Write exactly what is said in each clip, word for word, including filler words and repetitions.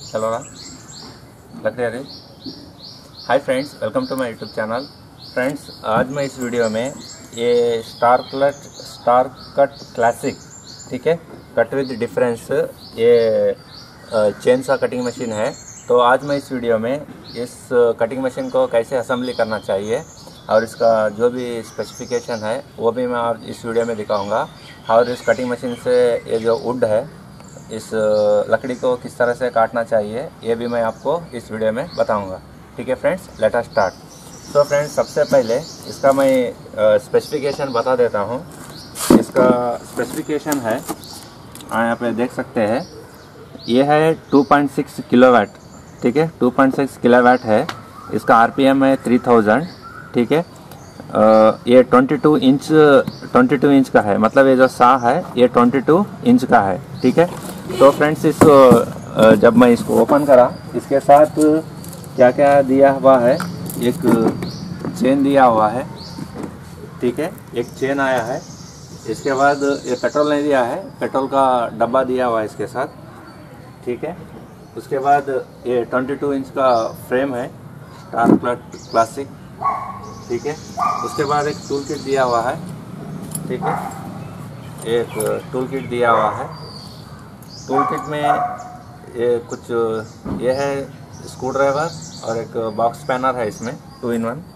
चलो रहा लग रहा है। Hi friends, welcome to my YouTube channel. Friends, आज मैं इस वीडियो में ये star cut star cut classic, ठीक है, कट विद डिफरेंस, ये चेन सा कटिंग मशीन है। तो आज मैं इस वीडियो में इस कटिंग मशीन को कैसे असेंबली करना चाहिए और इसका जो भी स्पेसिफिकेशन है वो भी मैं आज इस वीडियो में दिखाऊंगा। और इस कटिंग मशीन से ये जो वुड है, इस लकड़ी को किस तरह से काटना चाहिए ये भी मैं आपको इस वीडियो में बताऊंगा। ठीक है फ्रेंड्स, लेट अस स्टार्ट। तो फ्रेंड्स, सबसे पहले इसका मैं स्पेसिफिकेशन बता देता हूँ। इसका स्पेसिफिकेशन है, यहाँ पे देख सकते हैं, ये है टू पॉइंट सिक्स किलोवाट। ठीक है, टू पॉइंट सिक्स किलोवाट है। इसका आरपीएम है थ्री थाउजेंड। ठीक है, ये बाईस इंच बाईस इंच का है, मतलब ये जो सा है ये बाईस इंच का है। ठीक है, तो फ्रेंड्स, इस जब मैं इसको ओपन करा, इसके साथ क्या क्या दिया हुआ है, एक चेन दिया हुआ है। ठीक है, एक चेन आया है। इसके बाद ये पेट्रोल नहीं दिया है, पेट्रोल का डब्बा दिया हुआ है इसके साथ। ठीक है, उसके बाद ये बाईस इंच का फ्रेम है, स्टार कट क्लासिक। ठीक है, उसके बाद एक टूल किट दिया हुआ है। ठीक है, एक टूल किट दिया हुआ है। टूल किट में ये कुछ ये है स्क्रू ड्राइवर और एक बॉक्स स्पैनर है इसमें, टू इन वन।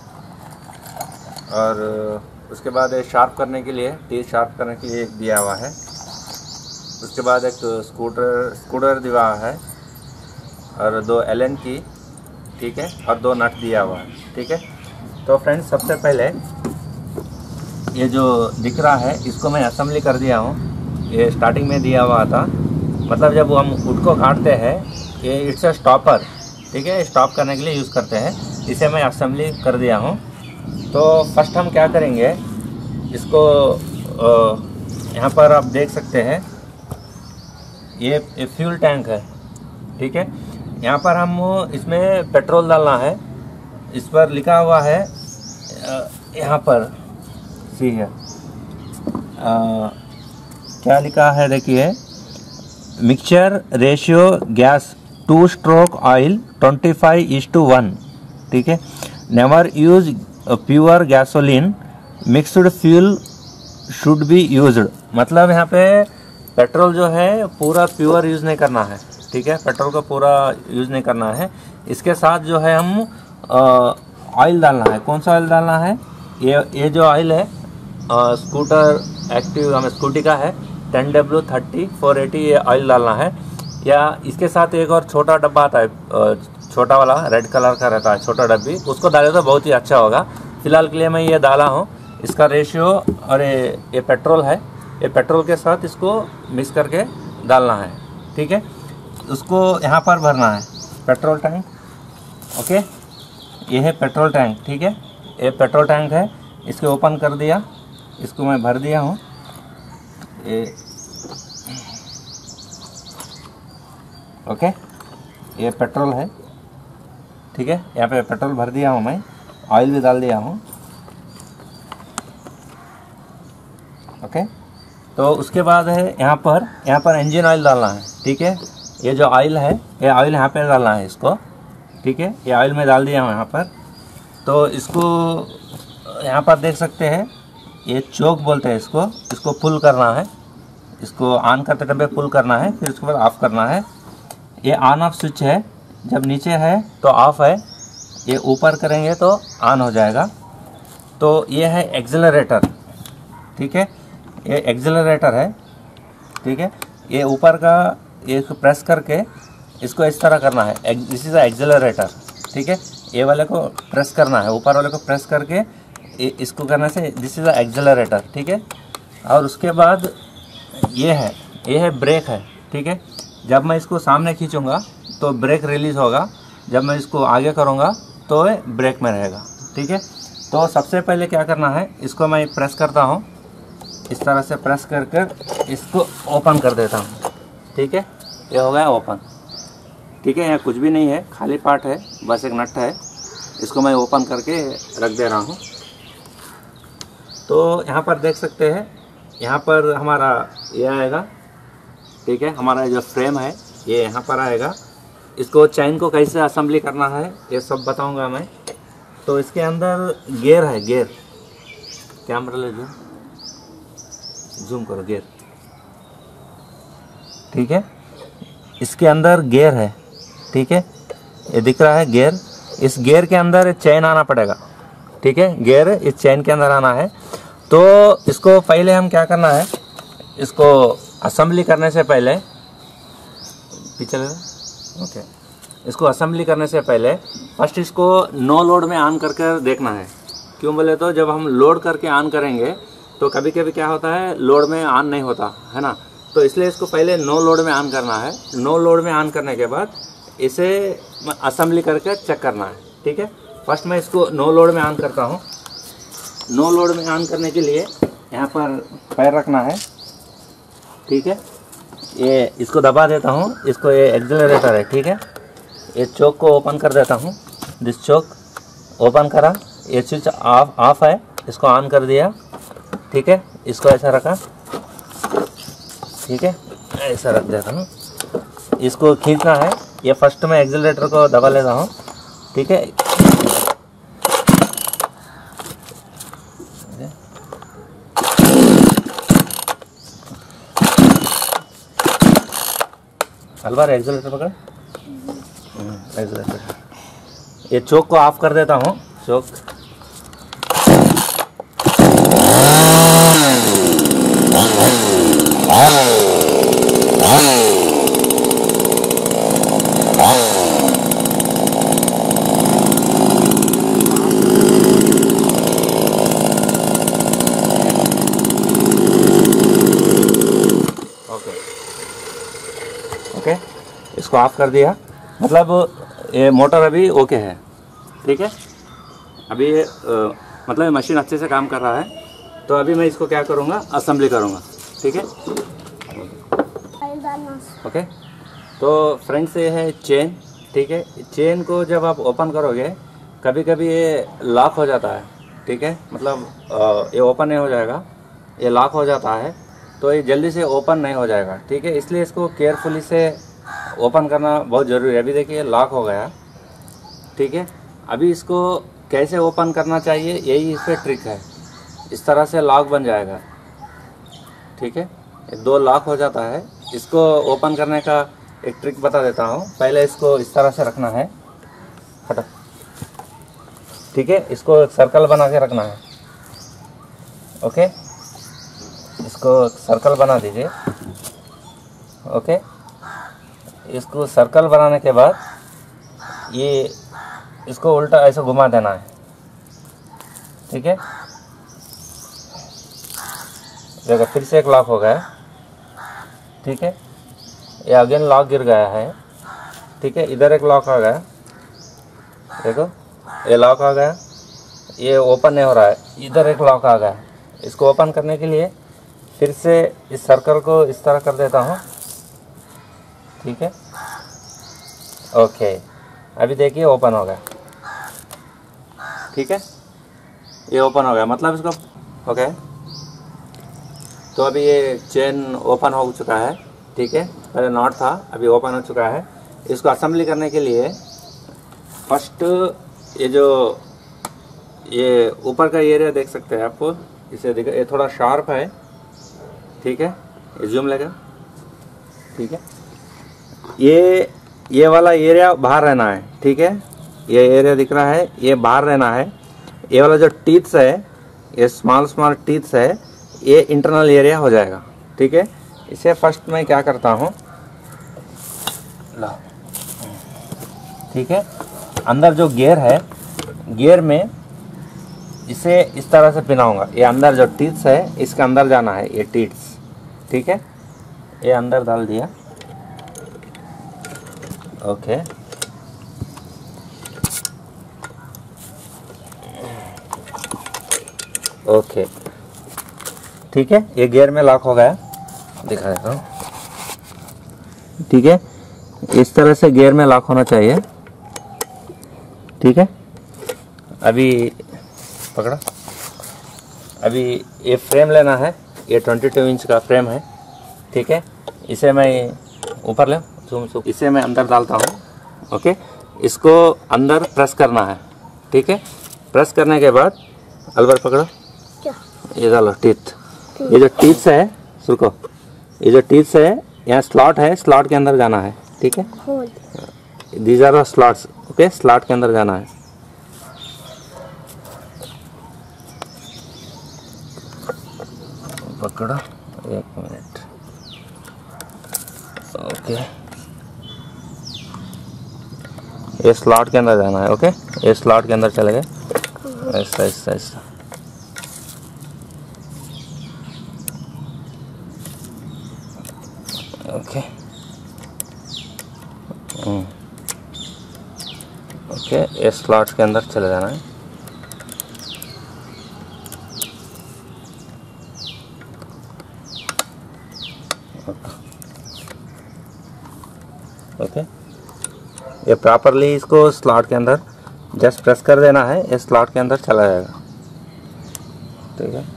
और उसके बाद ये शार्प करने के लिए, टीथ शार्प करने के लिए एक दिया हुआ है। उसके बाद एक स्कूटर स्कूटर दिया हुआ है और दो एलन की, ठीक है, और दो नट दिया हुआ है। ठीक है, तो फ्रेंड्स, सबसे पहले ये जो दिख रहा है इसको मैं असेंबली कर दिया हूँ। ये स्टार्टिंग में दिया हुआ था, मतलब जब हम वुड को काटते हैं, ये इट्स अ स्टॉपर। ठीक है, स्टॉप करने के लिए यूज़ करते हैं। इसे मैं असेंबली कर दिया हूँ। तो फर्स्ट हम क्या करेंगे, इसको यहाँ पर आप देख सकते हैं, ये, ये फ्यूल टैंक है। ठीक है, यहाँ पर हम इसमें पेट्रोल डालना है। इस पर लिखा हुआ है, यहाँ पर सी है, क्या लिखा है देखिए, mixture ratio gas two stroke oil twenty five is to one. ठीक है, never use pure gasoline, mixed fuel should be used. मतलब यहाँ पे पेट्रोल जो है पूरा प्योर यूज़ नहीं करना है। ठीक है, पेट्रोल को पूरा यूज़ नहीं करना है। इसके साथ जो है हम ऑयल डालना है। कौन सा ऑयल डालना है, ये ये जो ऑयल है स्कूटर एक्टिव हमें स्कूटी का है, ten W thirty four eighty, ये ऑयल डालना है। या इसके साथ एक और छोटा डब्बा आता है, छोटा वाला रेड कलर का रहता है, छोटा डब्बी, उसको डाले तो बहुत ही अच्छा होगा। फिलहाल के लिए मैं ये डाला हूँ। इसका रेशियो, और ये ये पेट्रोल है, ये पेट्रोल के साथ इसको मिक्स करके डालना है। ठीक है, उसको यहाँ पर भरना है, पेट्रोल टैंक। ओके, ये है पेट्रोल टैंक। ठीक है, ये पेट्रोल टैंक है, इसको ओपन कर दिया, इसको मैं भर दिया हूँ। ये ओके, ये पेट्रोल है। ठीक है, यहाँ पे पेट्रोल भर दिया हूँ मैं, ऑयल भी डाल दिया हूँ। ओके, तो उसके बाद है यहाँ पर यहाँ पर इंजन ऑयल डालना है। ठीक है, ये जो ऑयल है, ये ऑयल यहाँ पे डालना है इसको। ठीक है, ये ऑयल में डाल दिया हूँ यहाँ पर। तो इसको यहाँ पर देख सकते हैं, ये चोक बोलते हैं इसको। इसको पुल करना है, इसको ऑन करते टाइम पुल करना है, फिर उसके बाद ऑफ़ करना है। ये ऑन ऑफ स्विच है, जब नीचे है तो ऑफ़ है, ये ऊपर करेंगे तो ऑन हो जाएगा। तो ये है एक्सेलरेटर। ठीक है, ये एक्सेलरेटर है। ठीक है, ये ऊपर का ये प्रेस करके इसको इस तरह करना है, दिस इज़ अ एक्सेलरेटर। ठीक है, ये वाले को प्रेस करना है, ऊपर वाले को प्रेस करके इसको करने से दिस इज़ अ एक्सेलरेटर। ठीक है, और उसके बाद ये है ये है ब्रेक है। ठीक है, जब मैं इसको सामने खींचूँगा तो ब्रेक रिलीज़ होगा, जब मैं इसको आगे करूँगा तो ब्रेक में रहेगा। ठीक है, तो सबसे पहले क्या करना है, इसको मैं प्रेस करता हूँ, इस तरह से प्रेस कर कर इसको ओपन कर देता हूँ। ठीक है, ये हो गया ओपन। ठीक है, यहाँ कुछ भी नहीं है, खाली पार्ट है, बस एक नट है। इसको मैं ओपन करके रख दे रहा हूँ। तो यहाँ पर देख सकते हैं, यहाँ पर हमारा ये आएगा। ठीक है, हमारा जो फ्रेम है ये यहाँ पर आएगा। इसको चैन को कैसे असेंबली करना है ये सब बताऊंगा मैं। तो इसके अंदर गियर है, गियर, कैमरा ले लो, जूम करो, गियर, ठीक है। इसके अंदर गियर है, ठीक है, ये दिख रहा है गियर। इस गियर के अंदर चैन आना पड़ेगा, ठीक है, गियर इस चैन के अंदर आना है। तो इसको पहले हम क्या करना है, इसको असेंबली करने से पहले, पीछे ले, ओके, इसको असेंबली करने से पहले फर्स्ट इसको नो लोड में ऑन करके देखना है। क्यों बोले तो जब हम लोड करके ऑन करेंगे तो कभी कभी क्या होता है, लोड में ऑन नहीं होता है ना, तो इसलिए इसको पहले नो लोड में ऑन करना है। नो लोड में ऑन करने के बाद इसे असेंबली करके चेक करना है, ठीक है। फर्स्ट मैं इसको नो लोड में ऑन करता हूँ। नो लोड में ऑन करने के लिए यहाँ पर पैर रखना है, ठीक है, ये इसको दबा देता हूँ, इसको ये एक्सेलरेटर है, ठीक है। ये चोक को ओपन कर देता हूँ, दिस चोक ओपन करा, ये स्विच ऑफ ऑफ है, इसको ऑन कर दिया, ठीक है। इसको ऐसा रखा, ठीक है, ऐसा रख देता हूँ। इसको खींचना है, ये फर्स्ट में एक्सेलरेटर को दबा लेता हूँ, ठीक है। अलबार एक्सेलरेटर पकड़, एक्सेलरेटर, ये चोक को ऑफ कर देता हूँ, चोक, ओके, इसको ऑफ कर दिया, मतलब ये मोटर अभी ओके है, ठीक है। अभी ये मतलब मशीन अच्छे से काम कर रहा है। तो अभी मैं इसको क्या करूँगा, असेंबली करूँगा, ठीक है, ओके। तो फ्रेंड्स ये है चेन, ठीक है। चेन को जब आप ओपन करोगे कभी कभी ये लॉक हो जाता है, ठीक है, मतलब ये ओपन नहीं हो जाएगा, ये लॉक हो जाता है, तो ये जल्दी से ओपन नहीं हो जाएगा, ठीक है। इसलिए इसको केयरफुली से ओपन करना बहुत ज़रूरी है। अभी देखिए लॉक हो गया, ठीक है। अभी इसको कैसे ओपन करना चाहिए यही इस पर ट्रिक है, इस तरह से लॉक बन जाएगा, ठीक है। दो लॉक हो जाता है। इसको ओपन करने का एक ट्रिक बता देता हूँ। पहले इसको इस तरह से रखना है, हटा, ठीक है। इसको सर्कल बना के रखना है, ओके। इसको सर्कल बना दीजिए, ओके। इसको सर्कल बनाने के बाद ये इसको उल्टा ऐसे घुमा देना है, ठीक है। देखो फिर से एक लॉक हो गया, ठीक है। ये अगेन लॉक गिर गया है, ठीक है। इधर एक लॉक आ गया, देखो ये लॉक आ गया, ये ओपन नहीं हो रहा है। इधर एक लॉक आ गया। इसको ओपन करने के लिए फिर से इस सर्कल को इस तरह कर देता हूँ, ठीक है, ओके। अभी देखिए ओपन हो गया, ठीक है, ये ओपन हो गया, मतलब इसको ओके। तो अभी ये चेन ओपन हो चुका है, ठीक है। पहले नॉट था, अभी ओपन हो चुका है। इसको असेंबली करने के लिए फर्स्ट ये जो ये ऊपर का एरिया देख सकते हैं आपको, इसे देखो, ये थोड़ा शार्प है, ठीक है। ये जूम लगा, ठीक है। ये ये वाला एरिया बाहर रहना है, ठीक है। ये एरिया दिख रहा है, ये बाहर रहना है। ये वाला जो टीथ्स है, ये स्मॉल स्मॉल टीथ्स है, ये इंटरनल एरिया हो जाएगा, ठीक है। इसे फर्स्ट मैं क्या करता हूँ, ला, ठीक है। अंदर जो गियर है, गियर में इसे इस तरह से पिनाऊंगा। ये अंदर जो टीथ्स है, इसके अंदर जाना है, ये टीथ्स, ठीक है। ये अंदर डाल दिया, ओके। ओके, ठीक है। ये गियर में लॉक हो गया, दिखा देता हूँ, ठीक है। इस तरह से गियर में लॉक होना चाहिए, ठीक है। अभी पकड़ा, अभी ये फ्रेम लेना है, ये बाईस इंच का फ्रेम है, ठीक है। इसे मैं ऊपर ले, इसे मैं अंदर डालता हूँ, ओके, इसको अंदर प्रेस करना है, ठीक है। प्रेस करने के बाद अलवर पकड़ो, क्या? ये डालो टीथ, ये जो टीथ है सुनको, ये जो टीथ है यहाँ स्लॉट है, स्लॉट के अंदर जाना है, ठीक है। These are slots, okay, slot के अंदर जाना है। पकड़ो एक मिनट, ओके, ये स्लॉट के अंदर जाना है, ओके, ये स्लॉट के अंदर चले गए, ऐसा ऐसा ऐसा, ओके ओके, ये स्लॉट के अंदर चले जाना है। ओके, ये प्रॉपरली इसको स्लॉट के अंदर जस्ट प्रेस कर देना है, ये स्लॉट के अंदर चला जाएगा, ठीक है।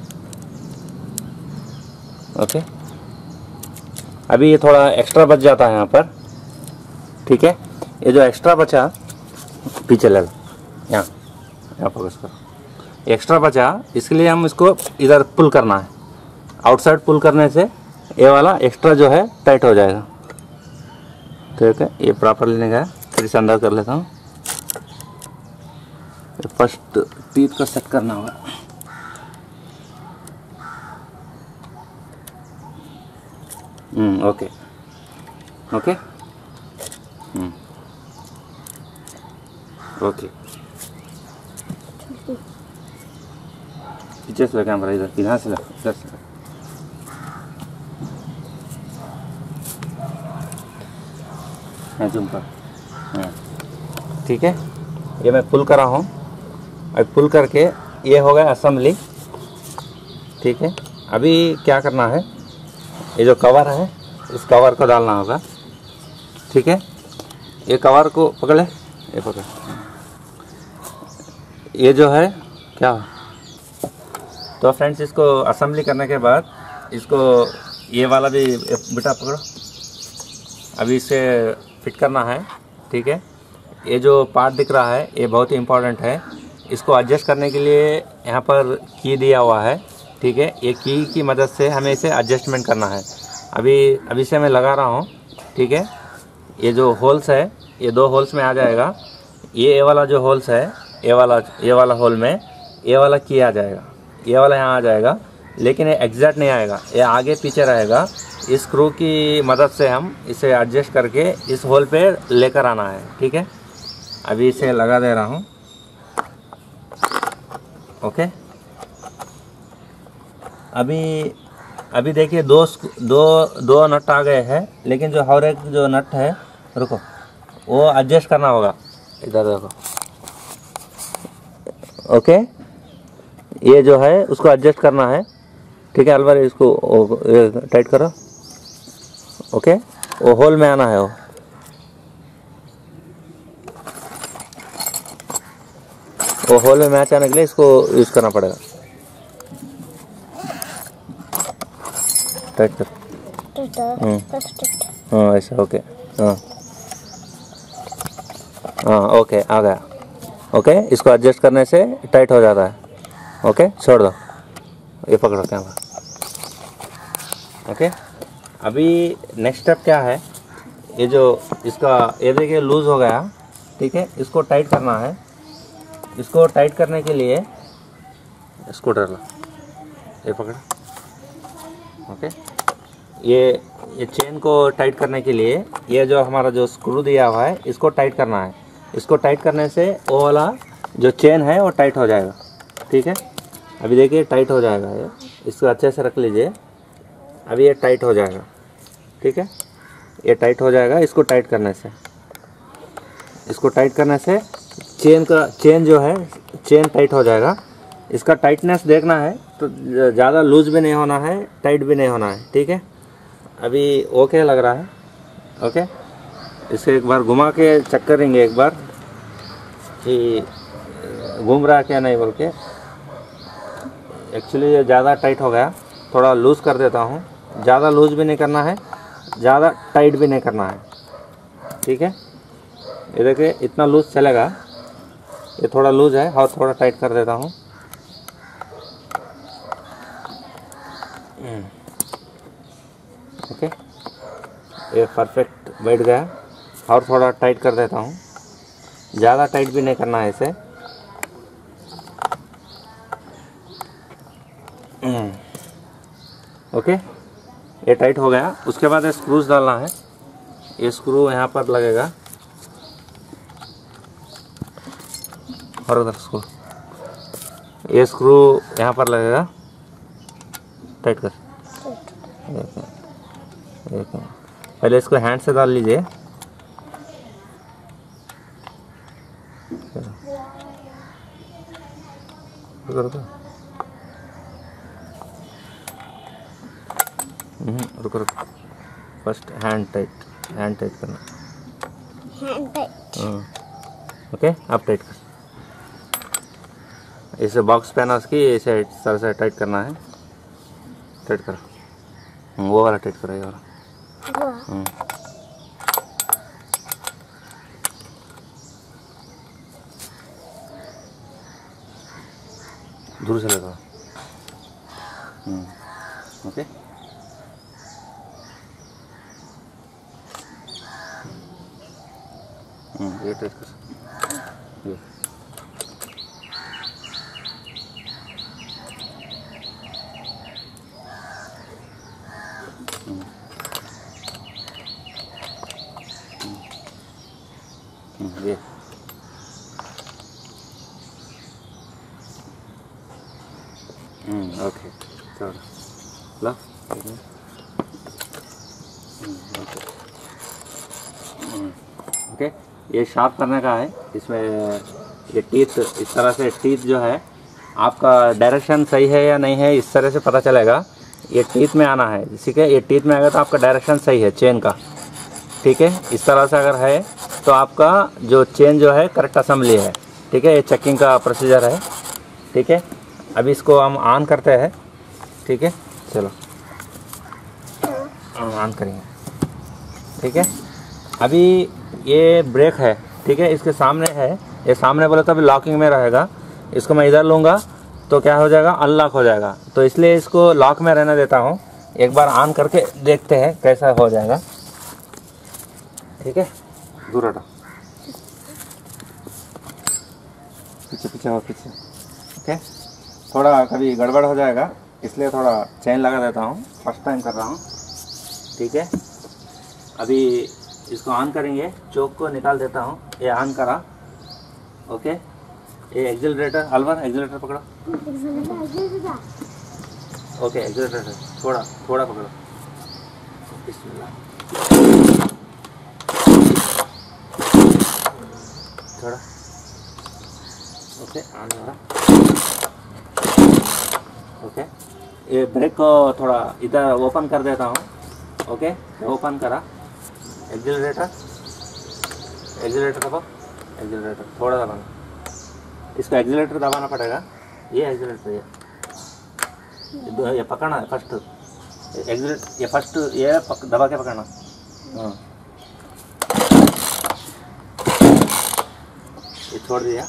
ओके, अभी ये थोड़ा एक्स्ट्रा बच जाता है यहाँ पर, ठीक है। ये जो एक्स्ट्रा बचा पीछे ले लो, यहाँ यहाँ फोकस करो, एक्स्ट्रा बचा, इसके लिए हम इसको इधर पुल करना है, आउटसाइड पुल करने से ये वाला एक्स्ट्रा जो है टाइट हो जाएगा, ठीक है। ये प्रॉपरली नहीं गया, फिर से अंदर कर लेता हूँ। फर्स्ट टीथ को सेट करना होगा, hmm okay okay hmm okay, पीछे से कैमरा इधर, यहाँ से इधर से, जूम कर, ठीक है। ये मैं पुल कर रहा हूँ, अब पुल करके ये हो गया असेंबली, ठीक है। अभी क्या करना है, ये जो कवर है इस कवर को डालना होगा, ठीक है। ये कवर को पकड़ ले, ये पकड़, ये जो है क्या, तो फ्रेंड्स इसको असेंबली करने के बाद इसको ये वाला भी बेटा पकड़ो, अभी इसे फिट करना है, ठीक है। ये जो पार्ट दिख रहा है ये बहुत ही इम्पोर्टेंट है, इसको एडजस्ट करने के लिए यहाँ पर की दिया हुआ है, ठीक है। ये की की मदद से हमें इसे एडजस्टमेंट करना है। अभी अभी से मैं लगा रहा हूँ, ठीक है। ये जो होल्स है ये दो होल्स में आ जाएगा, ये ये वाला जो होल्स है, ये वाला ये वाला होल में ये वाला की आ जाएगा, ये वाला यहाँ आ जाएगा, लेकिन ये एग्जैक्ट नहीं आएगा, ये आगे पीछे रहेगा। इस स्क्रू की मदद से हम इसे एडजस्ट करके इस होल पे लेकर आना है, ठीक है। अभी इसे लगा दे रहा हूँ, ओके। अभी अभी देखिए दो दो दो नट आ गए हैं, लेकिन जो हर एक जो नट है, रुको, वो एडजस्ट करना होगा, इधर देखो, ओके। ये जो है उसको एडजस्ट करना है, ठीक है। अलवर इसको टाइट करो, ओके। वो होल में आना है, वो वो होल में मैच आने के लिए इसको यूज करना पड़ेगा, टाइट कर, हाँ ऐसा, ओके, हाँ हाँ ओके, आ गया, ओके। इसको एडजस्ट करने से टाइट हो जाता है, ओके। छोड़ दो, ये पकड़ो कैमरा, ओके। अभी नेक्स्ट स्टेप क्या है, ये जो इसका ये देखिए लूज हो गया, ठीक है। इसको टाइट करना है, इसको टाइट करने के लिए इसको डालो, ये पकड़, ओके। ये ये चेन को टाइट करने के लिए ये जो हमारा जो स्क्रू दिया हुआ है इसको टाइट करना है। इसको टाइट करने से वो वाला जो चेन है वो टाइट हो जाएगा, ठीक है। अभी देखिए टाइट हो जाएगा, ये इसको अच्छे से रख लीजिए, अभी ये टाइट हो जाएगा, ठीक है। ये टाइट हो जाएगा, इसको टाइट करने से इसको टाइट करने से चेन का चेन जो है चेन टाइट हो जाएगा। इसका टाइटनेस देखना है तो ज़्यादा लूज भी नहीं होना है, टाइट भी नहीं होना है, ठीक है। अभी ओके लग रहा है, ओके। इसे एक बार घुमा के चेक करेंगे एक बार कि घूम रहा है क्या नहीं बोल के। एक्चुअली ये ज़्यादा टाइट हो गया, थोड़ा लूज़ कर देता हूँ। ज़्यादा लूज़ भी नहीं करना है, ज़्यादा टाइट भी नहीं करना है, ठीक है। ये देखिए इतना लूज चलेगा, ये थोड़ा लूज है और थोड़ा टाइट कर देता हूँ। ओके, ये परफेक्ट बैठ गया और थोड़ा टाइट कर देता हूँ, ज़्यादा टाइट भी नहीं करना है इसे। ओके, ये टाइट हो गया। उसके बाद स्क्रूज डालना है। ये स्क्रू यहाँ पर लगेगा और उधर स्क्रू, ये स्क्रू यहाँ पर लगेगा। टाइट कर, एक पहले इसको हैंड से डाल लीजिए। रुको रुको रुको रुको first hand tight, hand tight करना, हैंड टाइट। ओके, अब टाइट कर। इसे बॉक्स पैनल्स की इसे इस तरह से टाइट करना है। टाइट करो, वो वाला टाइट करो, ये वाला। दूर से लगा। ओके, ये टाइट कर, ये ये ओके, चलो लो। ओके, ये शार्प करने का है। इसमें ये टीथ, इस तरह से टीथ जो है, आपका डायरेक्शन सही है या नहीं है इस तरह से पता चलेगा। ये टीथ में आना है, ठीक है। ये टीथ में आएगा तो आपका डायरेक्शन सही है चेन का, ठीक है। इस तरह से अगर है तो आपका जो चेन जो है करेक्ट असेंबली है, ठीक है। ये चेकिंग का प्रोसीजर है, ठीक है। अभी इसको हम ऑन करते हैं, ठीक है। चलो हम ऑन करेंगे, ठीक है। अभी ये ब्रेक है, ठीक है, इसके सामने है। ये सामने बोले तो अभी लॉकिंग में रहेगा। इसको मैं इधर लूँगा तो क्या हो जाएगा, अनलॉक हो जाएगा। तो इसलिए इसको लॉक में रहने देता हूँ। एक बार ऑन करके देखते हैं कैसा हो जाएगा, ठीक है। दूर हटो, पीछे पीछे हो, पीछे। ओके, थोड़ा कभी गड़बड़ हो जाएगा इसलिए थोड़ा चेन लगा देता हूँ, फर्स्ट टाइम कर रहा हूँ, ठीक है। अभी इसको ऑन करेंगे, चोक को निकाल देता हूँ। ये ऑन करा, ओके। ये एक्सीलरेटर, अलवर एक्सीलरेटर पकड़ो, ओके। एक्सीलरेटर थोड़ा थोड़ा पकड़ो, थोड़ा, ओके। ऑन हो रहा, ओके। ये ब्रेक को थोड़ा इधर ओपन कर देता हूँ, ओके। ओपन करा, एक्सीलरेटर, एक्सीलरेटर दबाओ, एक्सीलरेटर थोड़ा दबाना। इसको एक्सीलरेटर दबाना पड़ेगा। ये एक्सीलरेटर, ये ये पकड़ना है फर्स्ट, एक्सीलरेटर ये फर्स्ट ये पक, दबा के पकड़ना। हाँ, ये छोड़ दिया।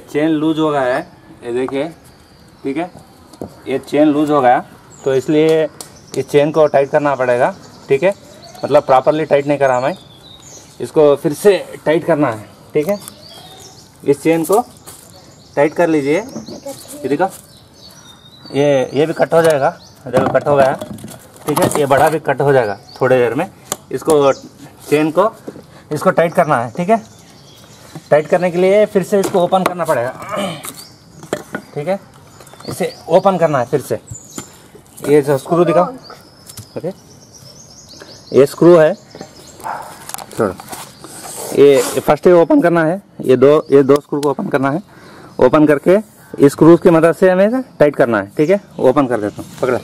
चेन लूज हो गया है, ये देखिए, ठीक है, ये चेन लूज हो गया, तो इसलिए इस चेन को टाइट करना पड़ेगा, ठीक है। मतलब प्रॉपरली टाइट नहीं करा मैं, इसको फिर से टाइट करना है, ठीक है। इस चेन को टाइट कर लीजिए, ये देखो, ये ये भी कट हो जाएगा, देखो कट हो गया, ठीक है। ये बड़ा भी कट हो जाएगा थोड़ी देर में। इसको चेन को इसको टाइट करना है, ठीक है। टाइट करने के लिए फिर से इसको ओपन करना पड़ेगा, ठीक है। इसे ओपन करना है फिर से। ये जो स्क्रू दिखाओ, ओके, ये स्क्रू है, छोड़ो, ये फर्स्ट ये ओपन करना है, ये दो ये दो स्क्रू को ओपन करना है। ओपन करके इस स्क्रू की मदद से हमें टाइट करना है, ठीक है। ओपन कर देता हूँ, पकड़ा,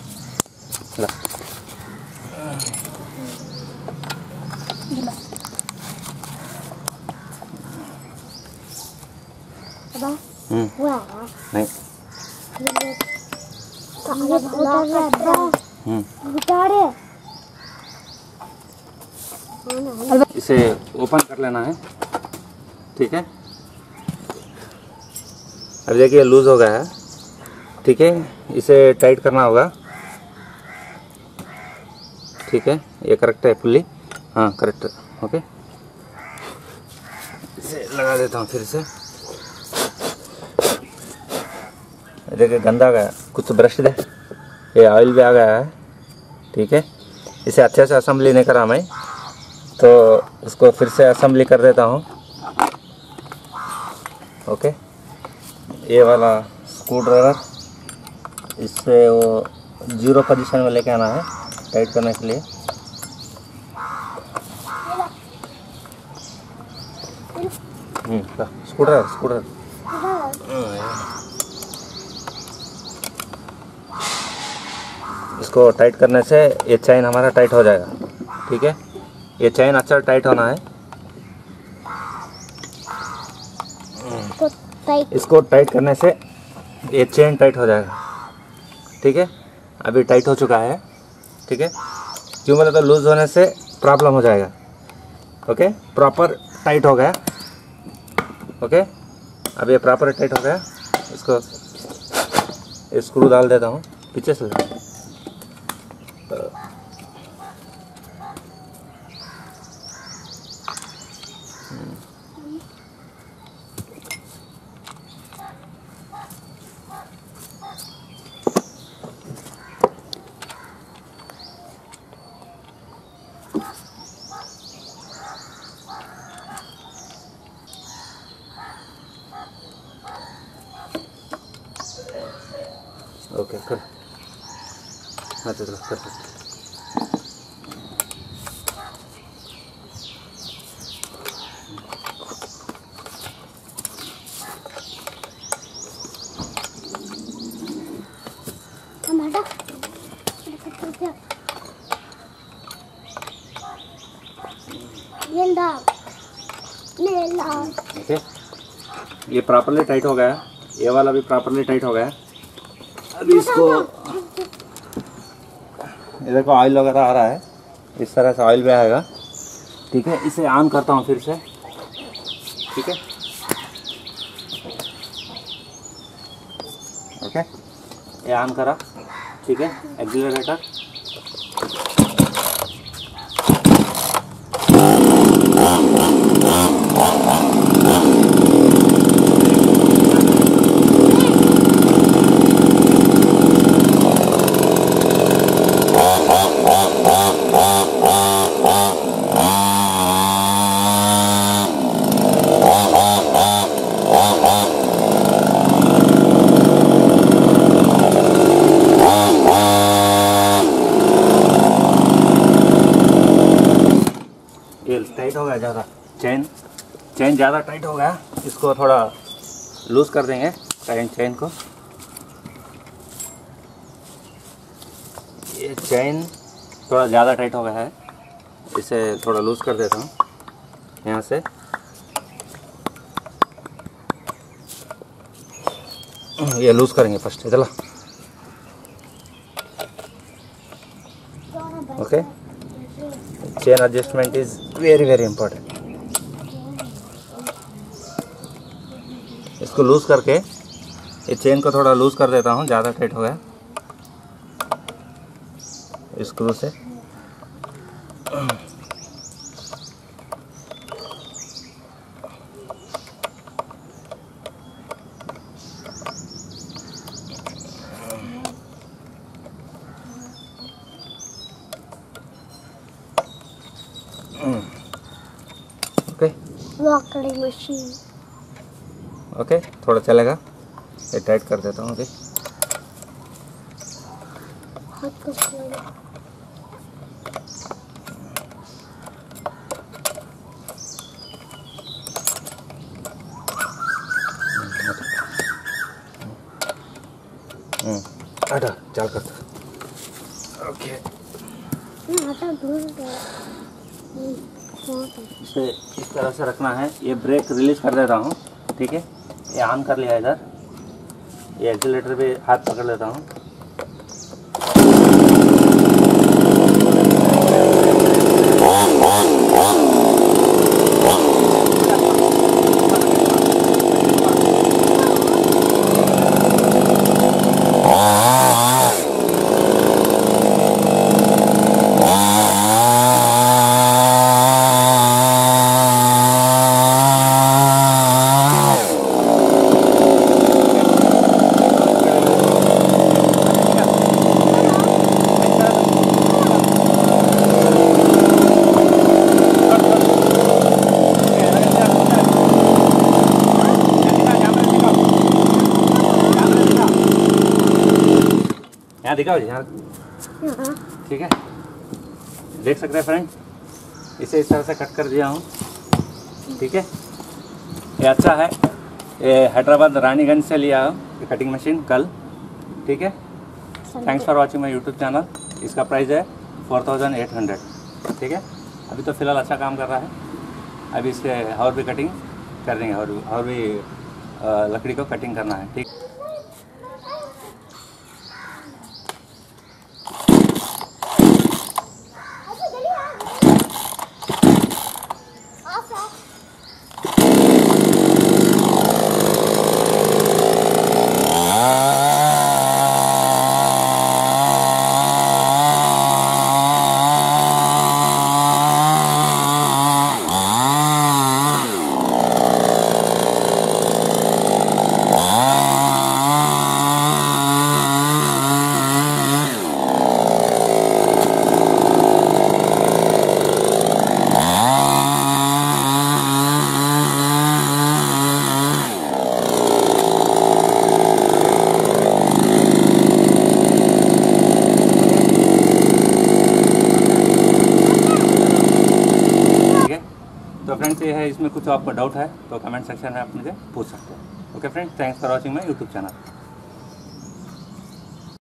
हम्म नहीं, हम्म इसे ओपन कर लेना है, ठीक है। अब देखिए लूज हो गया है, ठीक है। इसे टाइट करना होगा, ठीक है। ये करेक्ट है फुल्ली, हाँ करेक्ट है, ओके। इसे लगा देता हूँ फिर से। देखिए गंदा गया, कुछ ब्रश दे, ये ऑयल भी आ गया है, ठीक है। इसे अच्छे से असेंबली नहीं करा मैं, तो इसको फिर से असेंबली कर देता हूँ, ओके। ये वाला स्क्रू ड्राइवर, इससे वो जीरो पोजीशन में लेके आना है टाइट करने के लिए। Hmm screwdriver screwdriver इसको टाइट करने से ये चैन हमारा टाइट हो जाएगा, ठीक है। ये चैन अच्छा टाइट होना है, इसको टाइट करने से ये चेन टाइट हो जाएगा, ठीक है। अभी टाइट हो चुका है, ठीक है। क्यों बोले तो लूज होने से प्रॉब्लम हो जाएगा, ओके। प्रॉपर टाइट हो गया, ओके। अब ये प्रॉपर टाइट हो गया, इसको स्क्रू डाल देता हूँ पीछे से। ओके कर, हाँ चलो कर। ओके, ये प्रॉपरली टाइट हो गया, ये वाला भी प्रॉपरली टाइट हो गया। अभी इसको इधर को ऑयल वगैरह आ रहा है, इस तरह से ऑयल भी आएगा, ठीक है। इसे ऑन करता हूँ फिर से, ठीक है, ओके। ये ऑन करा, ठीक है। एक्सीलरेटर, टाइट हो गया ज़्यादा, चेन चेन ज़्यादा टाइट हो गया। इसको थोड़ा लूज कर देंगे चैन चेन को। ये चेन थोड़ा ज़्यादा टाइट हो गया है, इसे थोड़ा लूज कर देता हूँ यहाँ से। ये लूज करेंगे फर्स्ट, चला, okay. Chain adjustment is very very important. इसको लूज़ करके ये चेन को थोड़ा लूज़ कर देता हूँ, ज़्यादा टाइट हो गया स्क्रू से। Okay walking machine. ओके थोड़ा चलेगा, ये टाइट कर देता हूँ अभी। हाथ को खोलो। हम्म आटा चाल करता। ओके आटा ढूंढ गया। इसे इस तरह से रखना है। ये ब्रेक रिलीज कर देता हूँ, ठीक है। ये ऑन कर लिया इधर, ये एक्सीलेटर पे हाथ पकड़ लेता हूँ। यहाँ दिखाओ जी, यहाँ ठीक है। देख सकते हैं फ्रेंड, इसे इस तरह से कट कर दिया हूँ, ठीक है। ये अच्छा है, ये हैदराबाद रानीगंज से लिया हूँ ये कटिंग मशीन कल, ठीक है। Thanks for watching my YouTube channel. इसका प्राइस है फोर थाउजेंड एट हंड्रेड, ठीक है। अभी तो फिलहाल अच्छा काम कर रहा है। अभी इससे और भी कटिंग करनी है, और भी और भी आ, लकड़ी को कटिंग करना है, ठीक। तो फ्रेंड्स ये है, इसमें कुछ आपको डाउट है तो कमेंट सेक्शन में आप मुझे पूछ सकते हैं। Okay friends, thanks for watching my YouTube channel.